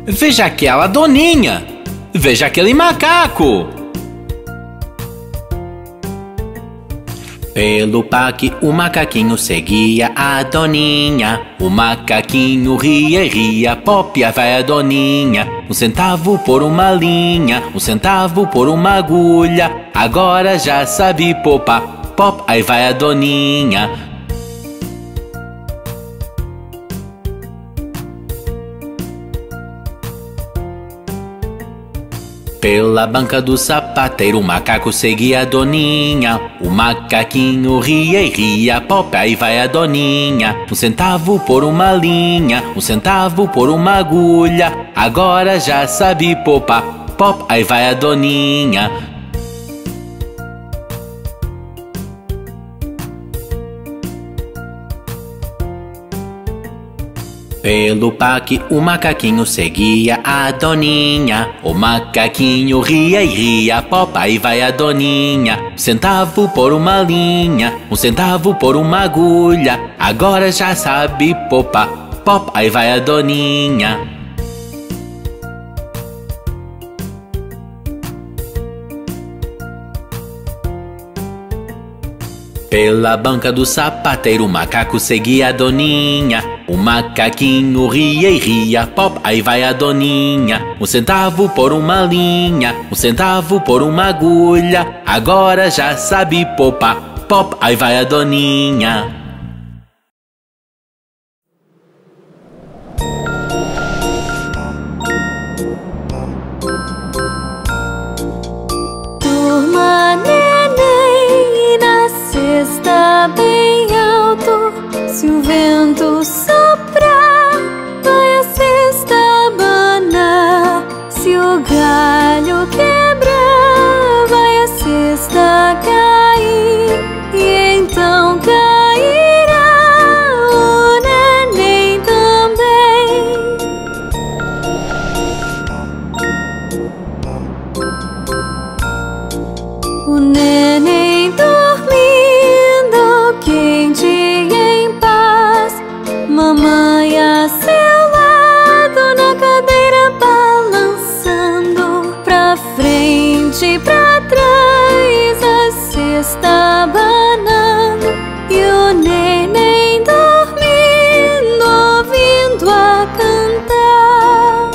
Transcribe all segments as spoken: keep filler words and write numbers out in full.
Veja aquela doninha! Veja aquele macaco! Pelo parque o macaquinho seguia a doninha. O macaquinho ria e ria, Pop, aí vai a doninha. Um centavo por uma linha, um centavo por uma agulha. Agora já sabe poupar, Pop, aí vai a doninha. Pela banca do sapateiro o macaco seguia a doninha. O macaquinho ria e ria, Pop, aí vai a doninha. Um centavo por uma linha, um centavo por uma agulha. Agora já sabe poupar, Pop, aí vai a doninha. Pelo parque o macaquinho seguia a doninha. O macaquinho ria e ria, Pop, aí vai a doninha. Um centavo por uma linha, um centavo por uma agulha. Agora já sabe poupar, Pop, aí vai a doninha. Pela banca do sapateiro o macaco seguia a doninha. O macaquinho ria e ria, Pop, aí vai a doninha. Um centavo por uma linha, um centavo por uma agulha. Agora já sabe poupar, Pop, aí vai a doninha. Turma neném, na cesta bem alto. Se o vento soprar, vai a cesta abanar. Se o galho quebrar, vai a cesta cair. E então cairá o neném também. O neném dormindo, quente em paz. Mamãe a seu lado, na cadeira balançando. Pra frente e pra trás, a cesta abanando. E o neném dormindo, ouvindo a cantar.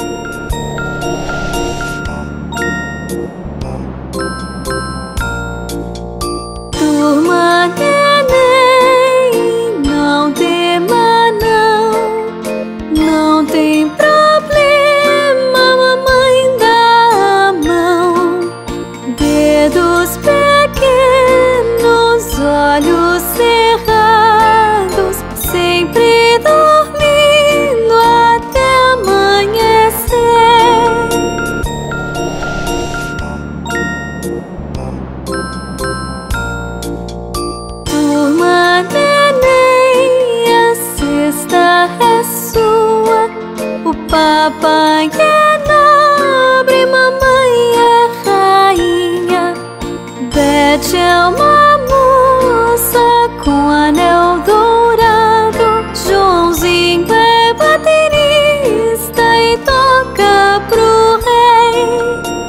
Turma neném, não tema não. Não tem problema, mamãe dá a mão. Dedos pequenos, olhos cerrados, sempre dormindo até amanhecer. Turma neném, a cesta é sua. O papai é nobre, mamãe é rainha. Bete é uma moça com anel dourado. Joãozinho é baterista e toca pro rei.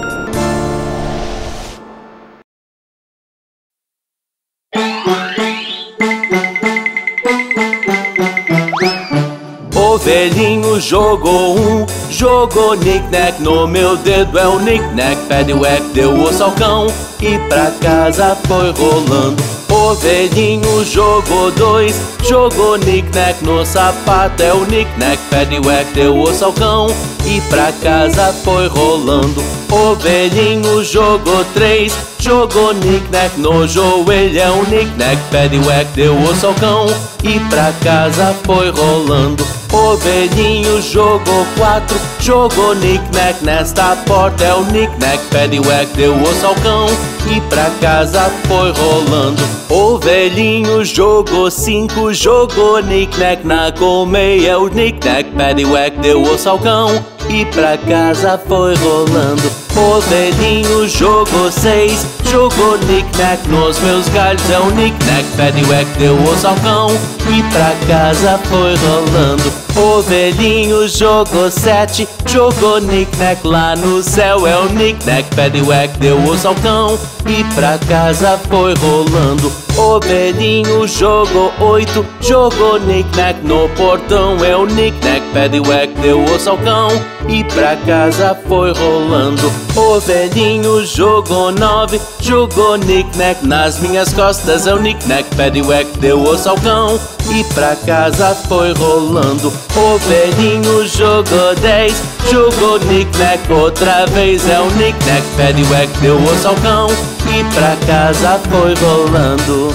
O velhinho jogou um, jogou knick-knack no meu dedo. É o knick-knack, paddywhack, deu osso ao cão e pra casa foi rolando. O velhinho jogou dois, jogou knick-knack no sapato. É o knick-knack, paddywhack, deu osso ao cão e pra casa foi rolando. O velhinho jogou três, jogou knick-knack no joelho. É um knick-knack, paddywhack, deu osso ao cão e pra casa foi rolando. O velhinho jogou quatro, jogou knick-knack nesta porta. É o knick-knack, paddywhack, deu osso ao cão e pra casa foi rolando. O velhinho jogou cinco, jogou knick-knack na colmeia. É o knick-knack, paddywhack, deu osso ao cão e pra casa foi rolando. Ovelhinho jogou seis, jogou knick-knack nos meus galhos. É o knick-knack, paddywhack, deu osso ao cão e pra casa foi rolando. Ovelhinho jogou sete, jogou knick-knack lá no céu. É o knick-knack, paddywhack, deu osso ao cão e pra casa foi rolando. Ovelhinho jogou oito, jogou knick-knack no portão. É o knick-knack, paddywhack, deu osso ao cão e pra casa foi rolando. Ovelhinho jogou nove, jogou knick-knack nas minhas costas. É o knick-knack, paddywhack, deu osso ao cão e pra casa foi rolando. Ovelhinho jogou dez, jogou knick-knack outra vez. É o knick-knack, paddywhack, deu osso ao cão e pra casa foi rolando.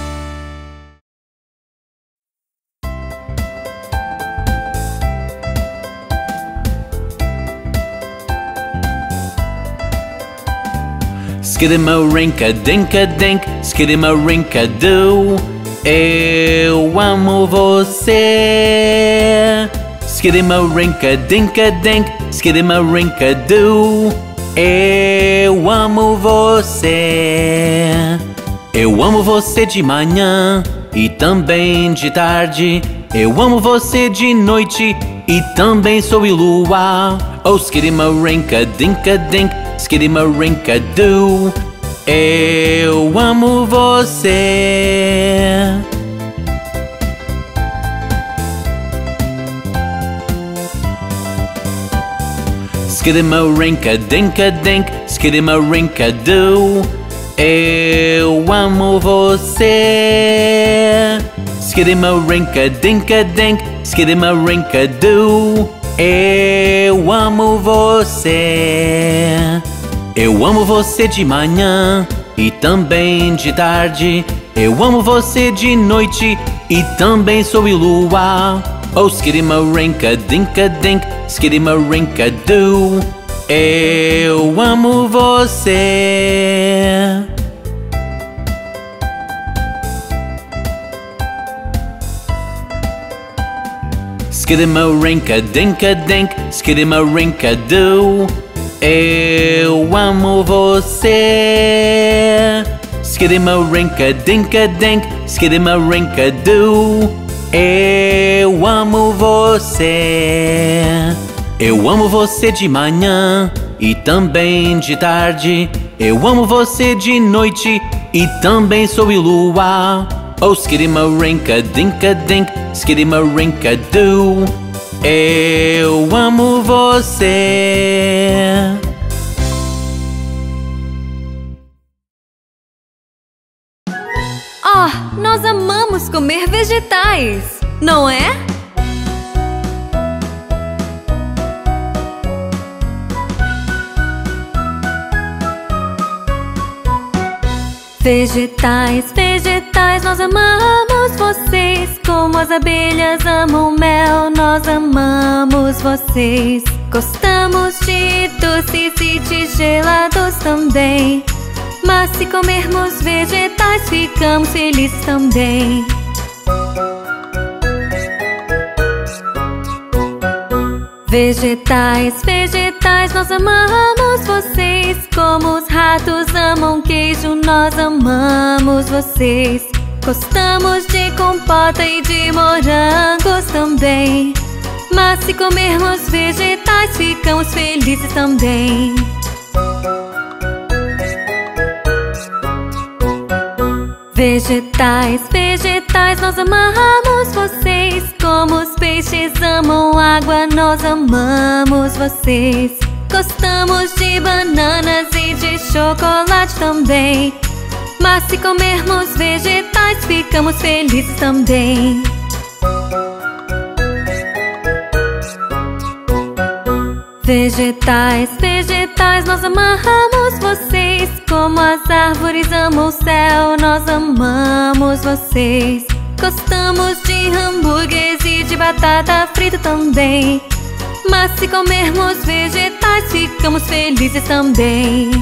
Skidamarinka-dinka-dink, skidamarinka-doo, eu amo você. Skidamarinka-dinka-dink, skidamarinka-doo, eu amo você. Eu amo você de manhã e também de tarde. Eu amo você de noite e também sou lua. Oh, skidamarinka-dinka-dink, skidamarinka-doo, eu amo você. Skidamarinka-dinka-dink, skidamarinka-doo, eu amo você. Skidamarinka-dinka-dink, skidamarinka-doo, eu amo você. Eu amo você de manhã e também de tarde. Eu amo você de noite e também sou lua. Oh, skidamarinka-dinka-dink, skidamarinka-doo, eu amo você. Skidamarinka-dinka-dink, skidamarinka-doo, eu amo você. Skidamarinka-dinka-dink, skidamarinka-doo, eu amo você. Eu amo você de manhã e também de tarde. Eu amo você de noite e também sou lua. Oh, skidamarinka-dinka-dink, skidamarinka-doo, eu amo você. Oh, nós amamos comer vegetais, não é? Vegetais, vegetais, nós amamos vocês. Como as abelhas amam mel, nós amamos vocês. Gostamos de doces e de gelados também. Mas se comermos vegetais, ficamos felizes também. Vegetais, vegetais, nós amamos vocês. Como os ratos amam queijo, nós amamos vocês. Gostamos de compota e de morangos também. Mas se comermos vegetais, ficamos felizes também. Vegetais, vegetais, nós amamos vocês. Como os peixes amam água, nós amamos vocês. Gostamos de bananas e de chocolate também. Mas se comermos vegetais, ficamos felizes também. Vegetais, vegetais, nós amamos vocês. Como as árvores amam o céu, nós amamos vocês. Gostamos de hambúrgueres e de batata frita também. Mas se comermos vegetais, ficamos felizes também.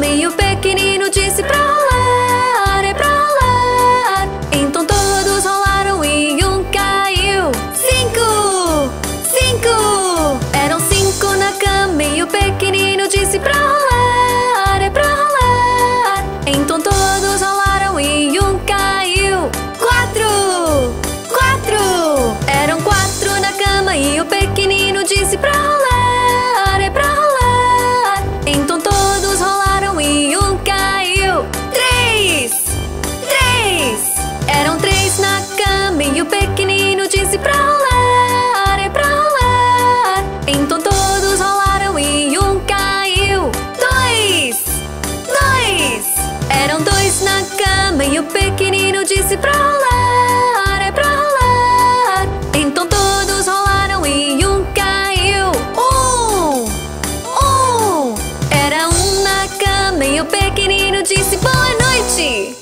e o pequenino disse pra rolar, é pra rolar. Então todos rolaram e um caiu. Cinco, cinco. Eram cinco na cama e o pequenino disse pra rolar, é pra rolar. Então todos rolaram e um caiu. Quatro, quatro. Eram quatro na cama e o pequenino disse pra rolar, é pra rolar. Então todos rolaram e um caiu. Três, três. Eram três na cama e o pequenino disse pra rolar, é pra rolar. Então todos rolaram e um caiu. Dois, dois. Eram dois na cama e o pequenino disse pra rolar, é pra rolar. Então todos rolaram e um caiu. Um, um. Era um na cama e o pequenino disse boa noite.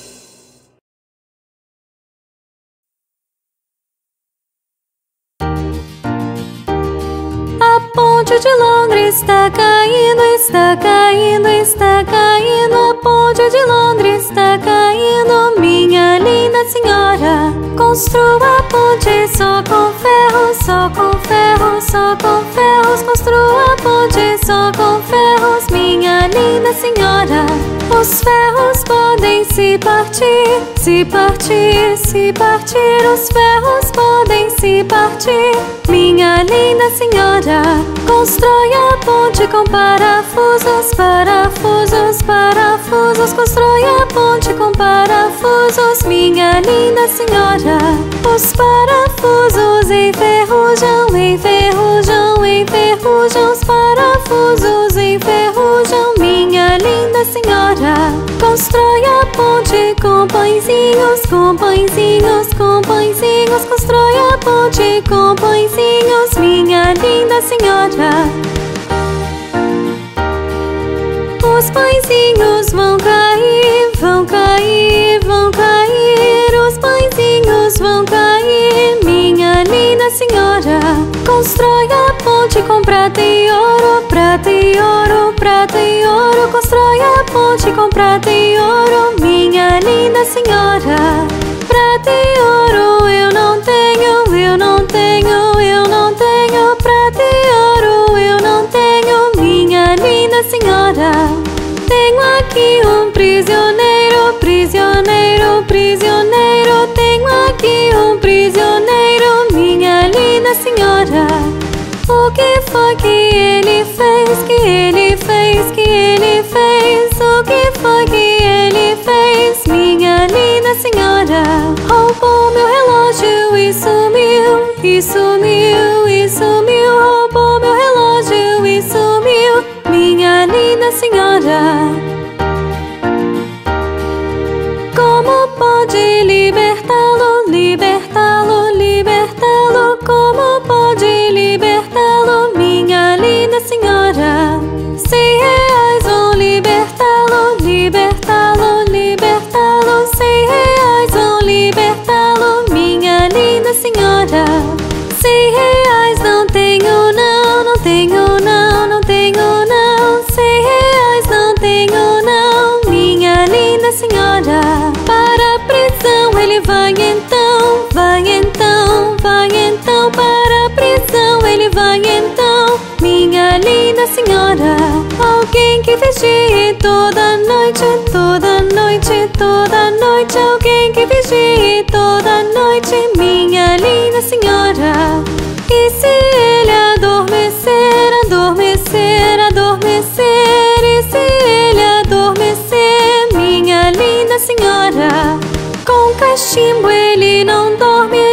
A ponte de Londres está caindo, está caindo, está caindo. A ponte de Londres está caindo, minha linda senhora. Construa a ponte só com ferros, só com ferros, só com ferros. Construa a ponte só com ferros, minha linda senhora. Os ferros podem se partir, se partir, se partir. Os ferros podem se partir, minha linda senhora. Constrói a ponte com parafusos, parafusos, parafusos. Constrói a ponte com parafusos, minha linda senhora. Os parafusos enferrujam, enferrujam, enferrujam. Os parafusos enferrujam, minha linda senhora. Constrói a ponte com pãezinhos, com pãezinhos, com pãezinhos. Constrói a ponte com pãezinhos, minha linda senhora. Os pãezinhos vão cair, vão cair, vão cair. Os pãezinhos vão cair, minha linda senhora. Constrói a ponte com prata e ouro, prata e ouro, prata e ouro. Constrói a ponte com prata e ouro, minha linda senhora. Prata e ouro eu não tenho, eu não tenho, eu não tenho. Prata e ouro eu não tenho, minha linda senhora. Tenho aqui um prisioneiro, prisioneiro, prisioneiro. Tenho aqui um prisioneiro, minha linda senhora. O que foi que ele fez, que ele fez, que ele fez? O que foi que ele fez, minha linda senhora? Roubou meu relógio e sumiu, e sumiu, e sumiu. Roubou meu relógio e sumiu, minha linda senhora. Como pode libertá-lo, libertá-lo, libertá-lo? Como pode libertá-lo, minha linda senhora? Cem reais vão libertá-lo, libertá-lo, libertá-lo. Cem reais vão libertá-lo, minha linda senhora. Cem reais não tenho não, não tenho não, não tenho não. Cem reais não tenho não, minha linda senhora. Para a prisão ele vai então, vai então, vai então. Para a prisão ele vai então, minha linda senhora. Alguém que vigie toda noite, toda noite, toda noite. Alguém que vigie toda noite, minha linda senhora. E se ele adormecer, adormecer, adormecer? E se ele adormecer, minha linda senhora? Com cachimbo ele não dorme,